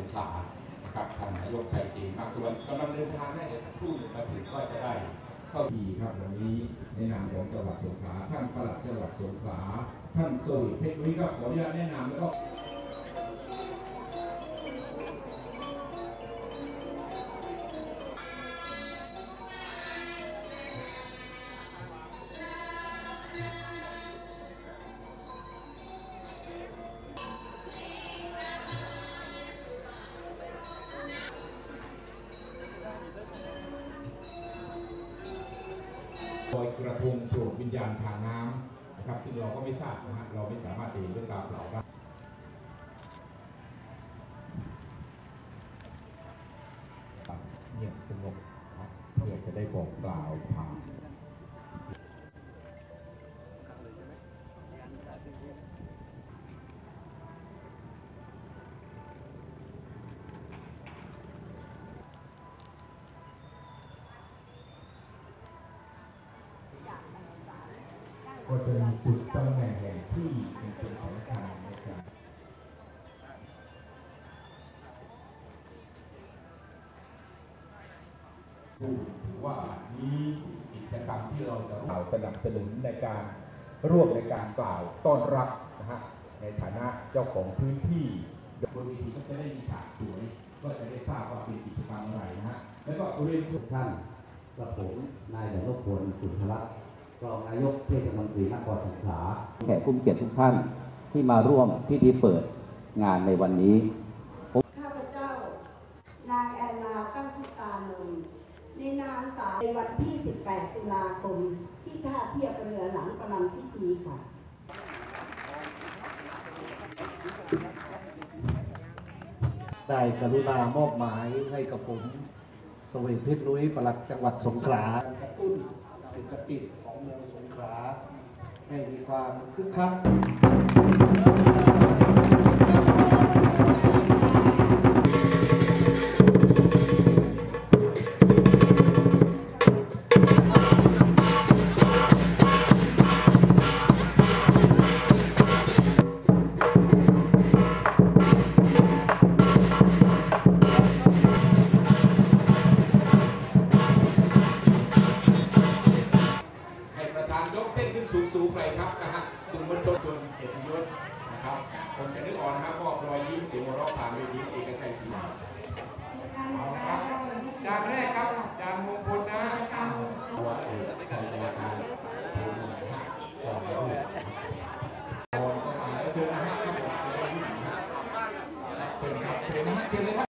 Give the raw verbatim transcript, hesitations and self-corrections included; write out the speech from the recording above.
งขลานะครับท่านนายกไทยจีนบางส่วนกำลังเดินทางได้เดี๋ยวสักครู่หนึ่งมาถึงก็จะได้เข้าที่ครับวันนี้ในนามของจังหวัดสงขลาท่านปลัดจังหวัดสงขลาท่านสุริเทคนิคครับขออนุญาตแนะนำแล้วก็โดยกระทงโปรดวิญญาณทางน้ำนะครับซึ่งเราก็ไม่ทราบนะฮะเราไม่สามารถจะเห็นด้วยตาเปล่าได้เงียบสงบครับเพื่อจะได้บอกกล่าวผ่านก็จะมีจุดตำแหน่งที่เป็นส่วนสำคัญในการพูดถึงว่านี้กิจกรรมที่เราจะกล่าวสนับสนุนในการร่วมในการกล่าวต้อนรับนะฮะในฐานะเจ้าของพื้นที่บนเวทีก็จะได้มีฉากสวยก็จะได้ทราบว่าเป็นกิจกรรมอะไรนะฮะแล้วก็เรียนทุกท่านกระผมนายดลพลขุนทลักษณ์รองนายกเทศมนตรีนครสงขลาแขกผู้มีเกียรติทุกท่านที่มาร่วมพิธีเปิดงานในวันนี้ข้าพเจ้านางแอนนาตั้งพุตานนท์ในนามสาวในวันที่สิบแปดตุลาคมที่ท่าเทียบเรือหลังประลัมพิธีค่ะได้กรุณามอบหมายให้กับผมเสวกเพชรนุ้ยปลัดจังหวัดสงขลากระตุ้นเศรษฐกิจของเมืองสงขลาให้มีความคึกคักยกเส้นขึ้นสูงๆไปครับนะฮะสื่อมวลชนจนเกียรติยศนะครับคนจะนึกออกนะครับก็รอยยิ้มเสียงหัวเราะผ่านเวทีเอกชัยศรีเอาละครับจากแรกครับจากมงคลนะวัดเอกชัยนาการผู้บริหารก่อนด้วยก่อนก็มาเชิญนะฮะเชิญครับเชิญนะฮะเชิญเลยครับ